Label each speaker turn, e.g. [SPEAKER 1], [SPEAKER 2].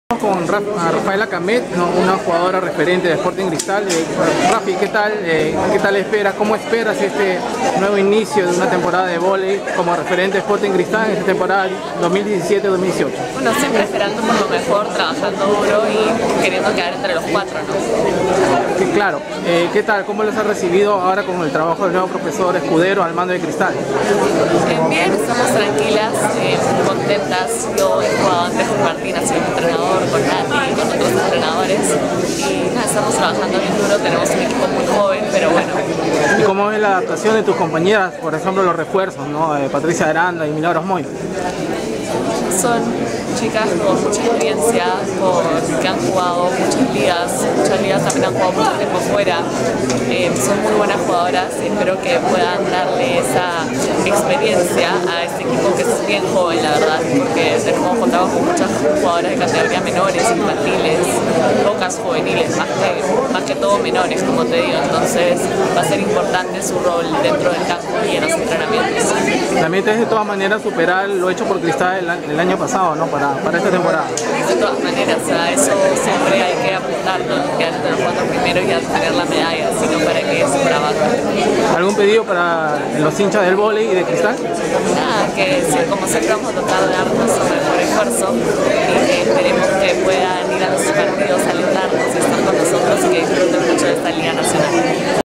[SPEAKER 1] Con Rafaela Camet, una jugadora referente de Sporting Cristal. Rafi, ¿qué tal esperas? ¿Cómo esperas este nuevo inicio de una temporada de vóley como referente de Sporting Cristal en esta temporada 2017-2018?
[SPEAKER 2] Bueno, siempre esperando por lo mejor, trabajando duro y queriendo quedar entre los cuatro, ¿no?
[SPEAKER 1] Sí, claro. ¿Qué tal? ¿Cómo los has recibido ahora con el trabajo del nuevo profesor Escudero al mando de Cristal?
[SPEAKER 2] Bien, estamos tranquilas, contentas. Yo he jugado antes con Martín, ha sido mi entrenador, con Nati, con otros entrenadores y nada, estamos trabajando bien duro, tenemos un equipo muy joven, pero bueno.
[SPEAKER 1] ¿Y cómo es la adaptación de tus compañeras, por ejemplo los refuerzos, ¿no? Patricia Aranda y Milagros Moy?
[SPEAKER 2] Son chicas con mucha experiencia, que han jugado muchas ligas también han jugado mucho tiempo fuera, son muy buenas jugadoras y espero que puedan darle esa experiencia a este equipo que es bien joven, la verdad, porque contamos con muchas jugadoras de categoría menores, infantiles, pocas juveniles, más que todo menores, como te digo, entonces va a ser importante su rol dentro del campo y en los entrenamientos.
[SPEAKER 1] También te de todas maneras superar lo hecho por Cristal el año pasado, ¿no? Para esta temporada.
[SPEAKER 2] De todas maneras, a eso siempre hay que apuntar, no quedar entre los cuatro primeros y a tener la medalla, sino para que es por abajo.
[SPEAKER 1] ¿Algún pedido para los hinchas del vóley y de Cristal?
[SPEAKER 2] Nada, que como siempre vamos a tratar de darnos nuestro mejor esfuerzo y que esperemos que puedan ir a los partidos, alentarnos y estar con nosotros y que disfruten mucho de esta Liga Nacional.